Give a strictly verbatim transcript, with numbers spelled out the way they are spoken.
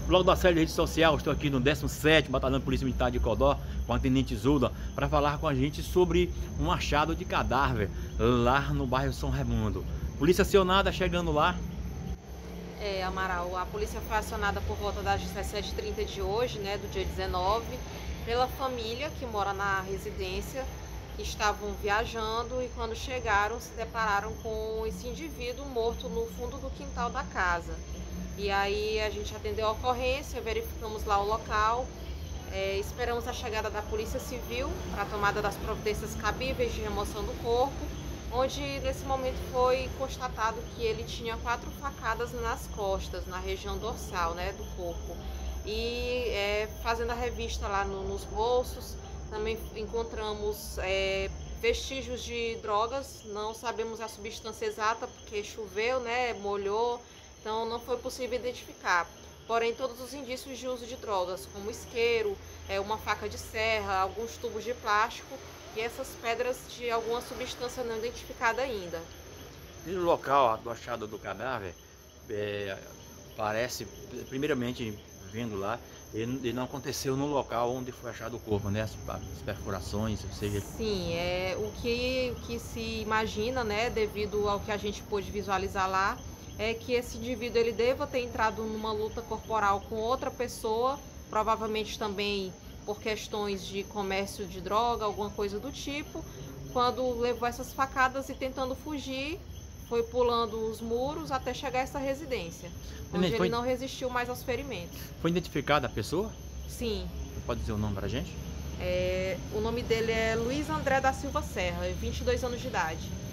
Logo da série de rede social, estou aqui no décimo sétimo Batalhão de Polícia Militar de Codó, com a Tenente Zulda, para falar com a gente sobre um achado de cadáver lá no bairro São Raimundo. Polícia acionada, chegando lá. É, Amaral, a polícia foi acionada por volta das dezessete e trinta de hoje, né, do dia dezenove, pela família que mora na residência. Estavam viajando e quando chegaram se depararam com esse indivíduo morto no fundo do quintal da casa. E aí a gente atendeu a ocorrência, verificamos lá o local, é, esperamos a chegada da Polícia Civil para a tomada das providências cabíveis de remoção do corpo, onde nesse momento foi constatado que ele tinha quatro facadas nas costas, na região dorsal, né, do corpo. E é, fazendo a revista lá no, nos bolsos, também encontramos é, vestígios de drogas. Não sabemos a substância exata porque choveu, né, molhou, então não foi possível identificar. Porém, todos os indícios de uso de drogas, como isqueiro, é, uma faca de serra, alguns tubos de plástico e essas pedras de alguma substância não identificada ainda. E no local do achado do cadáver, é, parece, primeiramente vendo lá, ele, ele não aconteceu no local onde foi achado o corpo, né? As, as perfurações, ou seja... Sim, é o que, o que se imagina, né, devido ao que a gente pôde visualizar lá, é que esse indivíduo ele deva ter entrado numa luta corporal com outra pessoa, provavelmente também por questões de comércio de droga, alguma coisa do tipo. Quando levou essas facadas e tentando fugir, foi pulando os muros até chegar a essa residência, onde foi... ele não resistiu mais aos ferimentos. Foi identificada a pessoa? Sim. Pode dizer o nome pra gente? É, o nome dele é Luiz André da Silva Serra, vinte e dois anos de idade.